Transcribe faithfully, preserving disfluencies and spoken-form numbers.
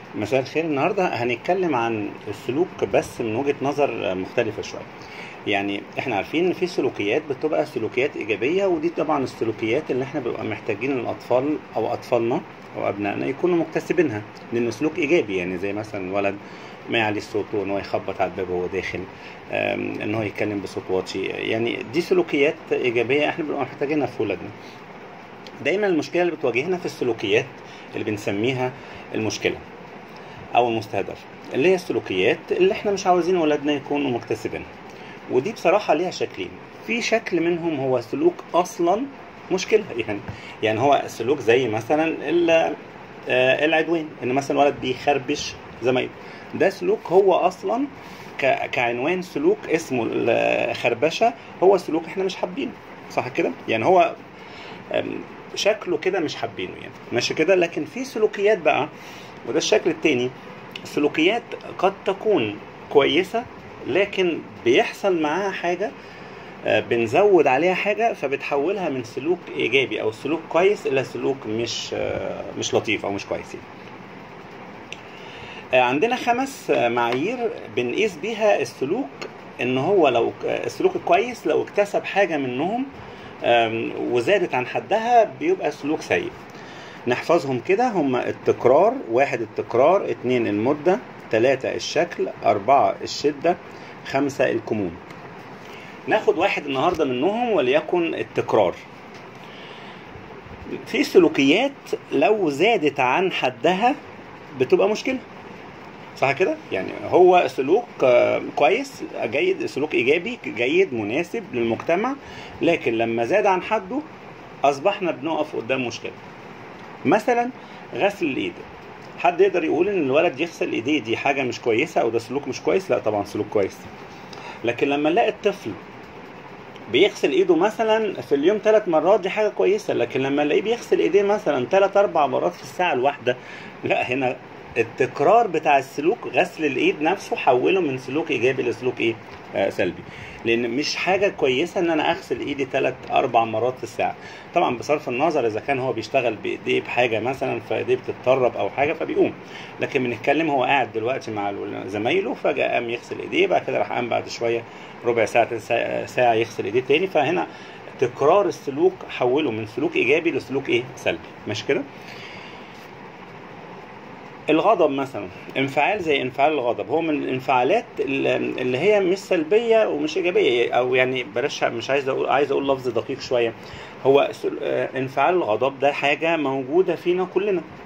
مساء الخير. النهارده هنتكلم عن السلوك بس من وجهة نظر مختلفة شوية. يعني احنا عارفين ان في سلوكيات بتبقى سلوكيات ايجابية، ودي طبعا السلوكيات اللي احنا بنبقى محتاجين الاطفال او اطفالنا او ابنائنا يكونوا مكتسبينها، لانه سلوك ايجابي. يعني زي مثلا ولد ما يعلي صوته، ان هو يخبط على الباب وهو داخل، ان هو يتكلم بصوت واطي. يعني دي سلوكيات ايجابية احنا بنبقى محتاجينها في ولادنا. دايما المشكلة اللي بتواجهنا في السلوكيات اللي بنسميها المشكلة او المستهدف، اللي هي السلوكيات اللي احنا مش عاوزين ولادنا يكونوا مكتسبينها. ودي بصراحة ليها شكلين. في شكل منهم هو سلوك اصلا مشكلة، يعني يعني هو سلوك زي مثلا العدوان، ان مثلا ولد بيخربش زمايله. ده سلوك هو اصلا كعنوان سلوك اسمه الخربشة، هو سلوك احنا مش حابينه، صح كده؟ يعني هو شكله كده مش حابينه، يعني ماشي كده. لكن في سلوكيات بقى، وده الشكل التاني، سلوكيات قد تكون كويسة لكن بيحصل معاها حاجة، بنزود عليها حاجة فبتحولها من سلوك ايجابي او سلوك كويس الى سلوك مش مش لطيف او مش كويس. عندنا خمس معايير بنقيس بيها السلوك، ان هو لو السلوك الكويس لو اكتسب حاجة منهم وزادت عن حدها بيبقى سلوك سيء. نحفظهم كده: هم التكرار، واحد التكرار، اتنين المدة، تلاتة الشكل، اربعة الشدة، خمسة الكمون. ناخد واحد النهاردة منهم وليكن التكرار. في سلوكيات لو زادت عن حدها بتبقى مشكلة، صح كده؟ يعني هو سلوك كويس جيد، سلوك ايجابي جيد مناسب للمجتمع، لكن لما زاد عن حده اصبحنا بنقف قدام مشكلة. مثلا غسل الايد. حد يقدر يقول ان الولد يغسل ايديه دي حاجة مش كويسة او ده سلوك مش كويس؟ لا طبعا سلوك كويس. لكن لما نلاقي الطفل بيغسل ايده مثلا في اليوم ثلاث مرات دي حاجة كويسة، لكن لما نلاقيه بيغسل ايديه مثلا ثلاث اربع مرات في الساعة الواحدة، لا، هنا التكرار بتاع السلوك غسل الايد نفسه حوله من سلوك ايجابي لسلوك ايه آه سلبي. لان مش حاجه كويسه ان انا اغسل ايدي ثلاث اربع مرات في الساعه، طبعا بصرف النظر اذا كان هو بيشتغل بايديه بحاجه مثلا فايديه بتتطرب او حاجه فبيقوم. لكن بنتكلم هو قاعد دلوقتي مع زمايله فجاه قام يغسل ايديه، بعد كده راح قام بعد شويه ربع ساعه ساعه يغسل ايديه تاني. فهنا تكرار السلوك حوله من سلوك ايجابي لسلوك ايه سلبي، ماشي كده؟ الغضب مثلا، انفعال زي انفعال الغضب، هو من الانفعالات اللي هي مش سلبيه ومش ايجابيه، او يعني بلاش، مش عايز اقول عايز اقول لفظ دقيق شويه. هو انفعال الغضب ده حاجه موجوده فينا كلنا،